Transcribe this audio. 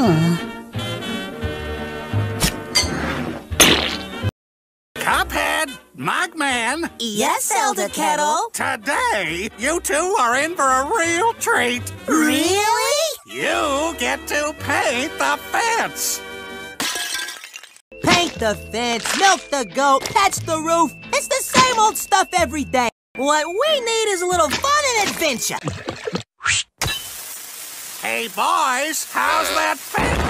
Cuphead, Mugman. Yes, Elder Kettle. Today, you two are in for a real treat. Really? You get to paint the fence. Paint the fence, milk the goat, patch the roof. It's the same old stuff every day. What we need is a little fun and adventure. Hey, boys, how's that fence?